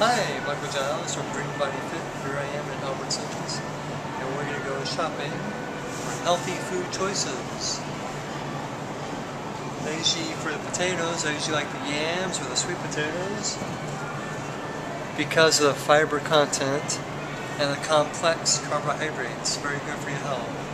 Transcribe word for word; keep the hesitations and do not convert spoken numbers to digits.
Hi, Michael Giles from Green Body Fit. Here I am in Albertsons, and we're going to go shopping for healthy food choices. I usually, for the potatoes, I usually like the yams or the sweet potatoes because of the fiber content and the complex carbohydrates. Very good for your health.